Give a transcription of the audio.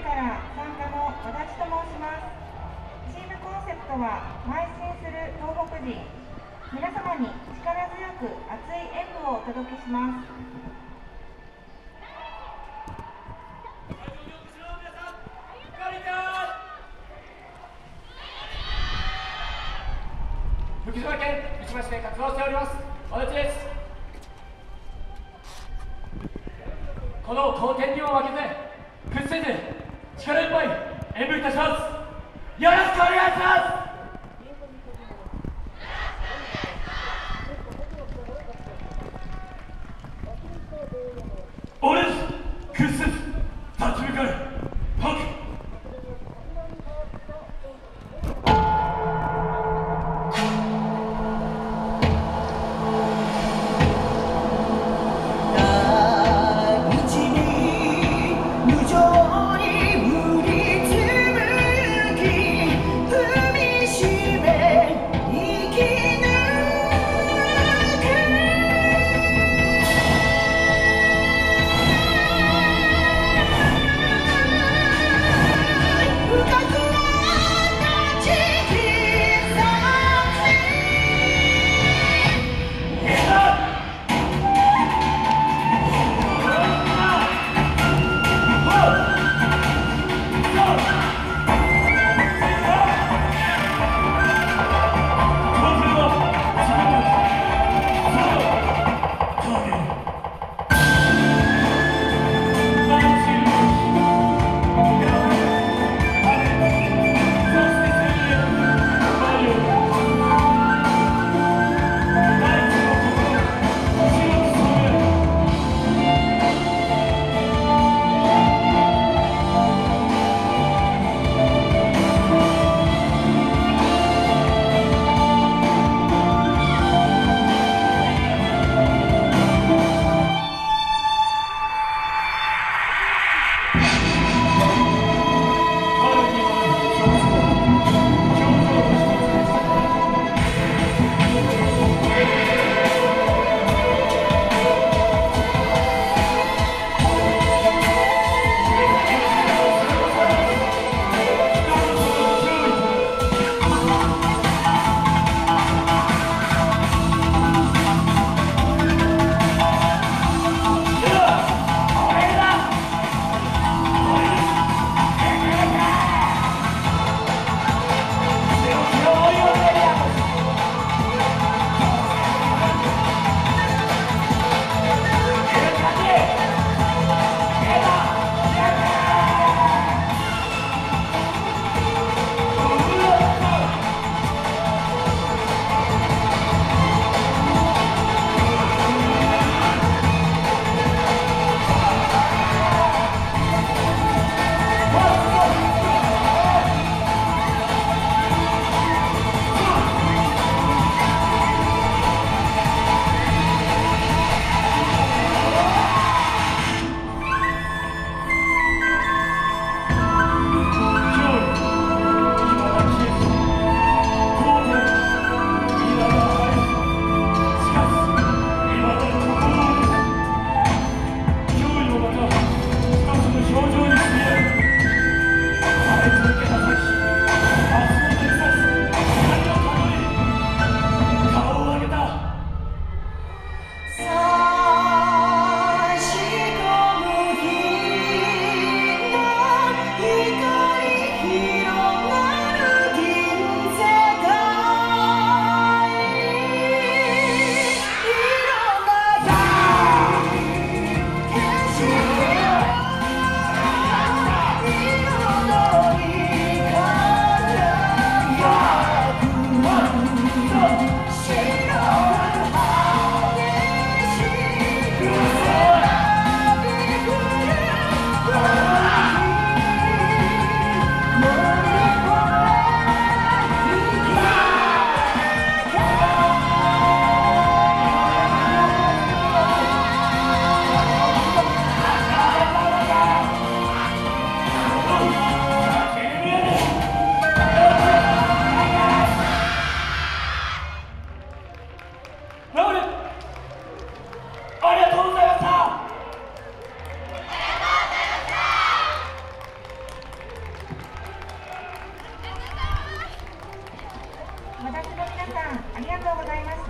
から参加の和田と申します。チームコンセプトは邁進する東北人。皆様に力強く熱い演舞をお届けします。 福島県三島市で活動しております和田です。この好天にも負けず屈せず力いっぱい演舞いたします。よろしくお願いします。俺屈せず立ち向かうパク私の皆さん、ありがとうございました。